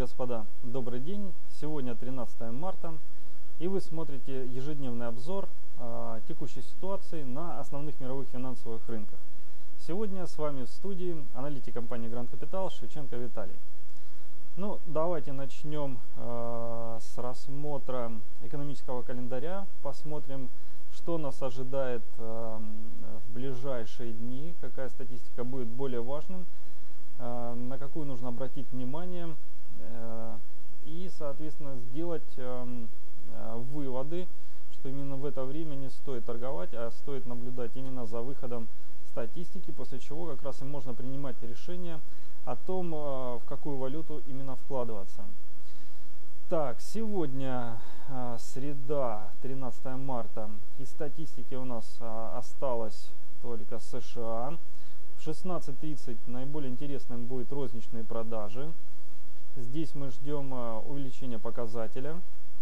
господа, добрый день. Сегодня 13 марта, и вы смотрите ежедневный обзор текущей ситуации на основных мировых финансовых рынках. Сегодня с вами в студии аналитик компании Grand Capital Шевченко Виталий. Ну, давайте начнем с рассмотра экономического календаря. Посмотрим, что нас ожидает в ближайшие дни, какая статистика будет более важным, на какую нужно обратить внимание и, соответственно, сделать выводы, что именно в это время не стоит торговать, а стоит наблюдать именно за выходом статистики, после чего как раз и можно принимать решение о том, в какую валюту именно вкладываться. Так, сегодня среда, 13 марта, из статистики у нас осталось только США. В 16:30 наиболее интересным будет розничные продажи. Здесь мы ждем увеличения показателя.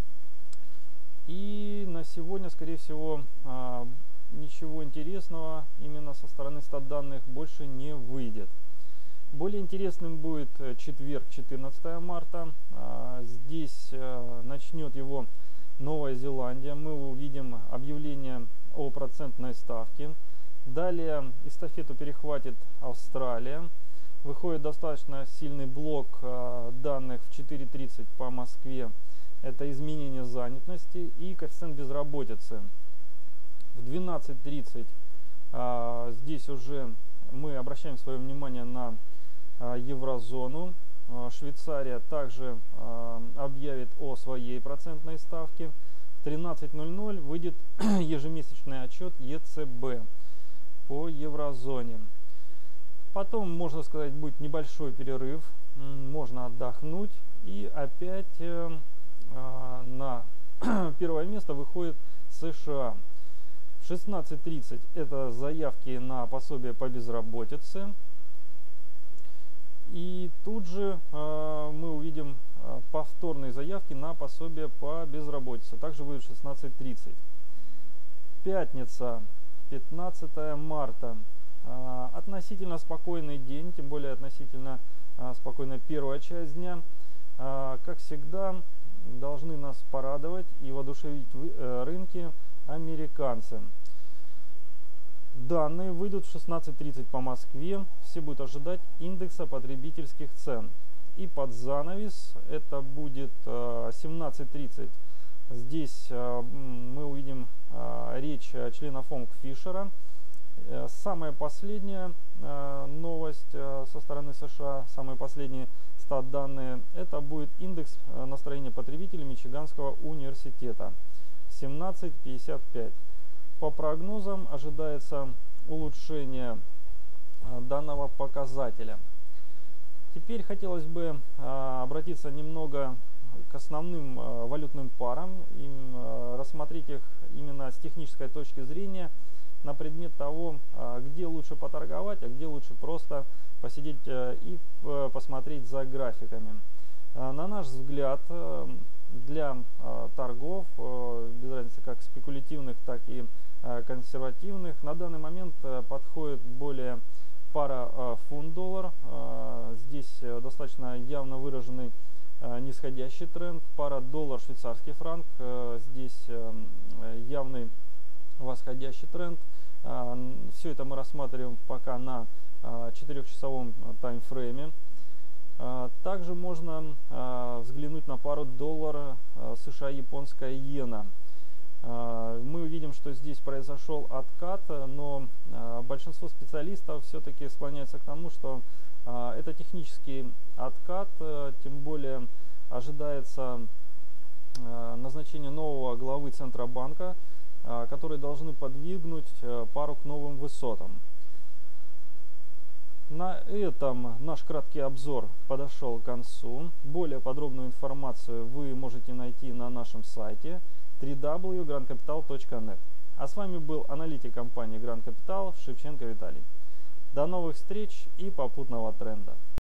И на сегодня, скорее всего, ничего интересного именно со стороны стат-данных больше не выйдет. Более интересным будет четверг, 14 марта. Здесь начнет его Новая Зеландия. Мы увидим объявление о процентной ставке. Далее эстафету перехватит Австралия. Выходит достаточно сильный блок данных в 4:30 по Москве. Это изменение занятости и коэффициент безработицы. В 12:30 здесь уже мы обращаем свое внимание на еврозону. Швейцария также объявит о своей процентной ставке. В 13:00 выйдет ежемесячный отчет ЕЦБ по еврозоне. Потом, можно сказать, будет небольшой перерыв, можно отдохнуть, и опять на первое место выходит США. В 16:30 это заявки на пособие по безработице. И тут же мы увидим повторные заявки на пособие по безработице. Также будет 16:30. Пятница, 15 марта. Относительно спокойный день, тем более относительно спокойная первая часть дня. Как всегда, должны нас порадовать и воодушевить рынки американцы. Данные выйдут в 16:30 по Москве. Все будут ожидать индекса потребительских цен. И под занавес это будет 17:30. Здесь мы увидим речь члена ФОМК Фишера. Самая последняя новость со стороны США, самые последние стат-данные, это будет индекс настроения потребителей Мичиганского университета 17:55. По прогнозам ожидается улучшение данного показателя. Теперь хотелось бы обратиться немного к основным валютным парам и рассмотреть их именно с технической точки зрения на предмет того, где лучше поторговать, а где лучше просто посидеть и посмотреть за графиками. На наш взгляд, для торгов, без разницы как спекулятивных, так и консервативных, на данный момент подходит более пара фунт-доллар. Здесь достаточно явно выраженный нисходящий тренд. Пара доллар-швейцарский франк, здесь явный восходящий тренд. Все это мы рассматриваем пока на 4-часовом таймфрейме. Также можно взглянуть на пару доллара США-японская иена. Мы увидим, что здесь произошел откат, но большинство специалистов все-таки склоняется к тому, что это технический откат, тем более ожидается назначение нового главы Центробанка, которые должны подвигнуть пару к новым высотам. На этом наш краткий обзор подошел к концу. Более подробную информацию вы можете найти на нашем сайте www.grandcapital.net. А с вами был аналитик компании Grand Capital Шевченко Виталий. До новых встреч и попутного тренда!